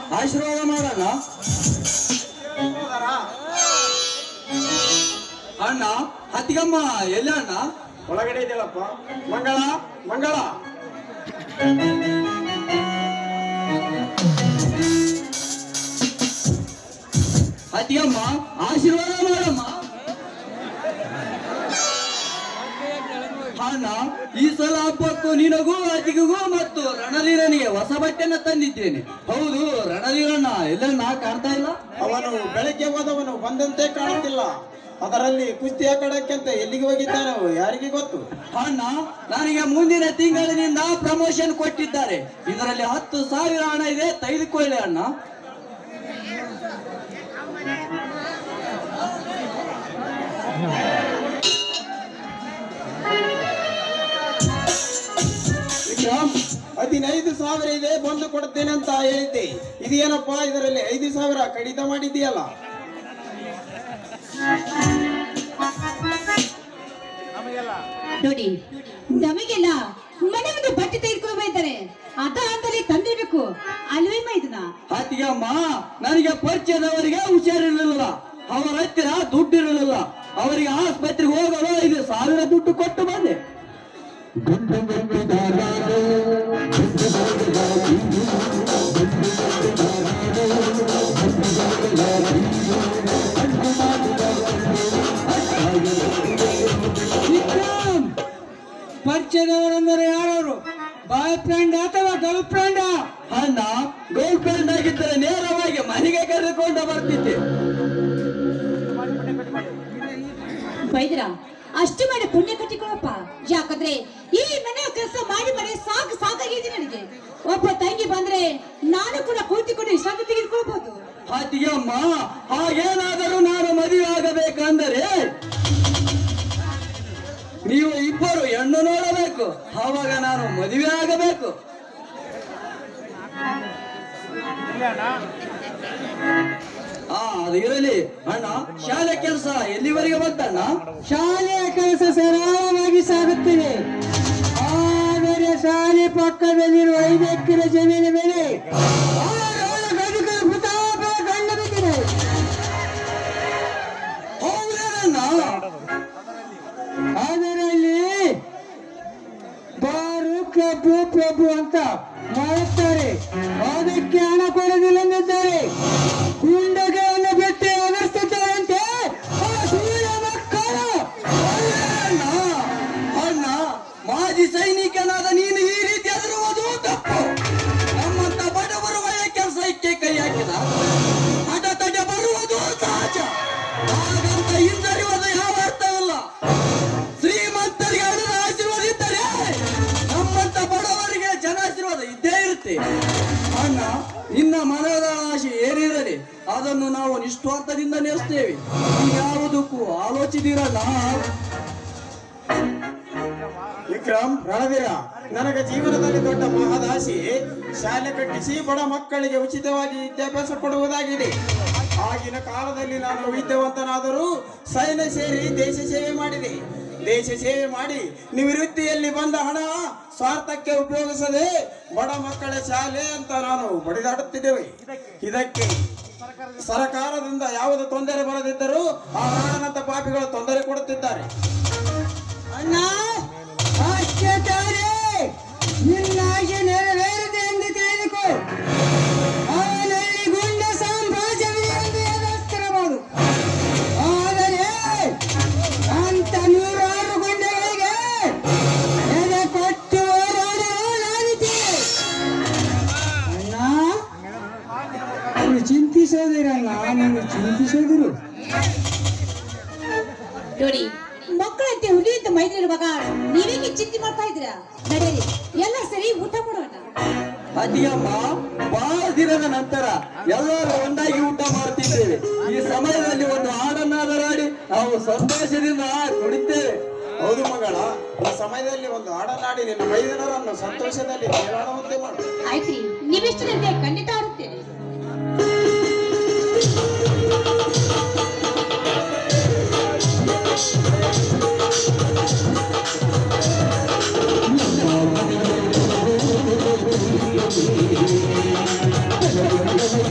ಆಶೀರ್ವಾದ ಮಾಡೋಣ. ಅಣ್ಣ ಹತ್ತಿಗಮ್ಮ ಎಲ್ಲ ಅಣ್ಣ? ಒಳಗಡೆ ಇದೆಯಲ್ಲಪ್ಪ. ಮಂಗಳ ಮಂಗಳ ಹತ್ತಿಗಮ್ಮ ಆಶೀರ್ವಾದ ಮಾಡಮ್ಮ. ಅಣ್ಣ ಈ ಸಲ ಹಬ್ಬಕ್ಕೂ ನಿನಗೂ ಅತಿಗೂ ಮತ್ತು ರಣಧೀರನಿಗೆ ಹೊಸ ಬಟ್ಟೆನ ತಂದಿದ್ದೇನೆ. ಹೌದು, ರಣಧೀರಣ್ಣ ಎಲ್ಲಣ್ಣ ಕಾಣ್ತಾ ಇಲ್ಲ? ಅವನು ಬೆಳಗ್ಗೆ ಹೋದವನು ಬಂದಂತೆ ಕಾಣುತ್ತಿಲ್ಲ. ಅದರಲ್ಲಿ ಕುಸ್ತಿ ಆಕಡಕ್ಕೆಂತ ಎಲ್ಲಿಗೆ ಹೋಗಿದ್ದಾನೆ ಯಾರಿಗೆ ಗೊತ್ತು? ಅಣ್ಣ ನನಗೆ ಮುಂದಿನ ತಿಂಗಳಿನಿಂದ ಪ್ರಮೋಷನ್ ಕೊಟ್ಟಿದ್ದಾರೆ. ಇದರಲ್ಲಿ 10,000 ಹಣ ಇದೆ, ತೆಗೆದುಕೊಳ್ಳಿ ಅಣ್ಣ. ವಿಕ್ರಮ್, 15,000 ಇದೆ, ಬಂದು ಕೊಡ್ತೇನೆ ಅಂತ ಹೇಳಿದ್ದೆ. ಇದೇನಪ್ಪ, ಇದರಲ್ಲಿ 5,000 ಕಡಿತ ಮಾಡಿದ್ದೀಯಲ್ಲ? ನೋಡಿ, ನಮಗೆಲ್ಲ ಮನೆ ಮುಂದೆ ಬಟ್ಟೆ ತೆಗೆದುಕೊಂಡು ಬೈತಾರೆ, ಅದ ಅಂತಲೇ ತಂದಿರ್ಬೇಕು ಅಲ್ವೇ ಮೈದನ? ಅತ್ತಿಗೆಮ್ಮ, ನನಗೆ ಪರಿಚಯದವರಿಗೆ ಹುಷಾರಿರಲಿಲ್ಲ, ಅವರ ಹತ್ತಿರ ದುಡ್ಡು ಇರಲಿಲ್ಲ. ಅವರಿಗೆ ಆಸ್ಪತ್ರೆಗೆ ಹೋಗಲು 5,000 ದುಡ್ಡು ಕೊಟ್ಟು ಬಂದೆ. ವಿಕ್ರಮ್, ಪರಿಚಯದವರೆಂದರೆ ಯಾರವರು? ಬಾಯ್ ಫ್ರೆಂಡ್ ಅಥವಾ ಗರ್ಲ್ ಫ್ರೆಂಡ್? ಅಣ್ಣ, ಗರ್ಲ್ ಫ್ರೆಂಡ್ ಆಗಿದ್ದರೆ ನೇರವಾಗಿ ಮನೆಗೆ ಕರೆದುಕೊಂಡು ಬರ್ತಿದ್ದೆ. ಬೈದ್ರ ಅಷ್ಟು ಮಾಡಿ ಪುಣ್ಯ ಕಟ್ಟಿಕೊಳ್ಳಪ್ಪ. ಯಾಕಂದ್ರೆ ಈ ಮನೆ ಕೆಲಸ ಮಾಡಿ ಮಾಡಿ ಸಾಕಾಗಿದೆ ನನಗೆ. ಒಬ್ಬ ತಂಗಿ ಬಂದ್ರೆ ನಾನು ಕೂಡ ಕೂತಿಕೊಂಡು ವಿಶ್ರಾಂತಿ ತೆಗೆದುಕೊಳ್ಬಹುದು. ಅತ್ತಿಗೆಮ್ಮ, ಹಾಗೇನಾದರೂ ನಾನು ಮದುವೆ ಆಗಬೇಕಂದರೆ ನೀವು ಇಬ್ಬರು ಹೆಣ್ಣು ನೋಡಬೇಕು, ಆವಾಗ ನಾನು ಮದುವೆ ಆಗಬೇಕು. ಅದು ಇರಲಿ ಅಣ್ಣ. ಶಾಲೆ ಕೆಲಸ ಎಲ್ಲಿವರೆಗೆ ಬಂತಣ್ಣ? ಶಾಲೆಯ ಕೆಲಸ ಸರಳವಾಗಿ ಸಾಗುತ್ತಿದೆ. ಆದರೆ ಶಾಲೆ ಪಕ್ಕದಲ್ಲಿರುವ 5 ಎಕರೆ ಜಮೀನು ಮೇಲೆ ಗಂಡ ಬಿದ್ದಿದೆ. ಹೌದೇನಣ್ಣ? ಅದರಲ್ಲಿ ಬಾರು ಕ್ಲಬ್ ಪ್ರಭು ಅಂತ ಮಾಡುತ್ತಾರೆ. ಅದಕ್ಕೆ ಹಣ ಕೊಡೋದಿಲ್ಲ ಎಂದಿದ್ದಾರೆ. ಗುಂಡಗಳನ್ನು ಬಿಟ್ಟು ಎದುರಿಸುತ್ತಾರಂತೆ ಆ ಸೂರ್ಯ ಮಕ್ಕಳು. ಅಣ್ಣ, ಮಾಜಿ ಸೈನಿಕನಾದ ನೀನು ಈ ರೀತಿ ಹೆದರುವುದು ತಪ್ಪು. ನಮ್ಮಂತ ಬಡವರು ಒಳ್ಳೆ ಕೆಲಸಕ್ಕೆ ಕೈ ಹಾಕಿದ ಅಡತಡೆ ಬರುವುದು ಸಹಜ. ಹಾಗಂತ ಹಿಂದರಿಯುವುದು ಯಾವ ಅರ್ಥವಿಲ್ಲ. ಶ್ರೀಮಂತರಿಗೆ ಹಣದ ಆಶೀರ್ವಾದ ಇದ್ದರೆ ನಮ್ಮಂತ ಬಡವರಿಗೆ ಜನಾಶೀರ್ವಾದ ಇದ್ದೇ ಇರುತ್ತೆ. ಅಣ್ಣ, ನಿನ್ನ ಮನದ ಆಶೆ ಏನಿರಲಿ ಅದನ್ನು ನಾವು ನಿಷ್ಠಾರ್ಥದಿಂದ ನೆಲೆಸ್ತೇವೆ. ಯಾವುದಕ್ಕೂ ಆಲೋಚಿಸಿರಲ್ಲ. ವಿಕ್ರಮ್, ರಣವೀರ, ನನಗೆ ಜೀವನದಲ್ಲಿ ದೊಡ್ಡ ಮಹದಾಶೆ ಶಾಲೆ ಕಟ್ಟಿಸಿ ಬಡ ಮಕ್ಕಳಿಗೆ ಉಚಿತವಾಗಿ ವಿದ್ಯಾಭ್ಯಾಸ ಕೊಡುವುದಾಗಿದೆ. ಆಗಿನ ಕಾಲದಲ್ಲಿ ನಾನು ವಿದ್ಯಾವಂತನಾದರೂ ಸೈನ್ಯ ಸೇರಿ ದೇಶ ಸೇವೆ ಮಾಡಿದೆ. ದೇಶ ಸೇವೆ ಮಾಡಿ ನಿವೃತ್ತಿಯಲ್ಲಿ ಬಂದ ಹಣ ಸ್ವಾರ್ಥಕ್ಕೆ ಉಪಯೋಗಿಸದೆ ಬಡ ಮಕ್ಕಳ ಶಾಲೆ ಅಂತ ನಾನು ಬಡಿದಾಡುತ್ತಿದ್ದೇವೆ. ಇದಕ್ಕೆ ಸರ್ಕಾರದಿಂದ ಯಾವುದೇ ತೊಂದರೆ ಬರದಿದ್ದರೂ ಆ ಹಣನಂತ ಪಾಪಿಗಳು ತೊಂದರೆ ಕೊಡುತ್ತಿದ್ದಾರೆ. ಅಣ್ಣ, ಅಷ್ಟೇ ತಾನೇ ನಿನ್ನ ಆಶೆ ನೆರವೇರಿದೆ ಎಂದು ತಿಳಿದುಕೋ. ಅವನಲ್ಲಿ ಗುಂಡ ಸಾಮ್ರಾಜ್ಯವಿದೆ ಎಂದು ಎದುರಿಸ್ತಿರಬಹುದು. ಆದರೆ ಅಂತ 106 ಗುಂಡಗಳಿಗೆ ಎದೆ ಕೊಟ್ಟು ಹೋರಾಡಲು ನಾನಿದ್ದೇನೆ. ಅಣ್ಣ, ನೀನು ಚಿಂತಿಸೋದಿರಲ್ಲ, ನೀನು ಚಿಂತಿಸೋದಿರು. ನೋಡಿ, ಮಕ್ಕಳಂತೆ ಹುಲಿಯಂತೆ ಮೈದನಿರುವಾಗ ನೀವೇಗೆ ಚಿಂತೆ ಮಾಡ್ತಾ ಇದ್ದೀರಾ? ನಡೆಯಿರಿ, ಎಲ್ಲ ಸರಿ ಊಟ ಮಾಡೋಣ. ಅದಿಯಮ್ಮ, ಬಹಳ ದಿನದ ನಂತರ ಎಲ್ಲರೂ ಒಂದಾಗಿ ಊಟ ಮಾಡ್ತಿದ್ದೇವೆ. ಈ ಸಮಯದಲ್ಲಿ ಒಂದು ಹಾಡನ್ನಾದರೂ ಹಾಡಿ ನಾವು ಸಂತೋಷದಿಂದ ಕುಡಿತೇವೆ. ಹೌದು ಮಗಳ, ಈ ಸಮಯದಲ್ಲಿ ಒಂದು ಹಾಡನ್ನಾಡಿ ನಿನ್ನ ಮೈದನರನ್ನು ಸಂತೋಷದಲ್ಲಿ ತೇಲಾಡುವಂತೆ ಮಾಡು. ಆಯ್ತ್ರಿ, ನೀವೆಷ್ಟರಂತೆ ಖಂಡಿತ ಆಡುತ್ತೇನೆ. Thank you.